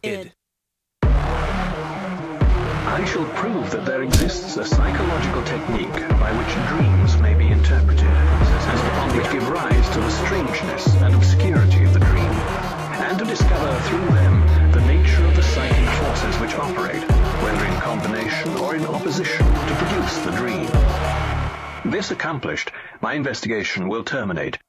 Id. I shall prove that there exists a psychological technique by which dreams may be interpreted, and which give rise to the strangeness and obscurity of the dream, and to discover through them the nature of the psychic forces which operate, whether in combination or in opposition, to produce the dream. This accomplished, my investigation will terminate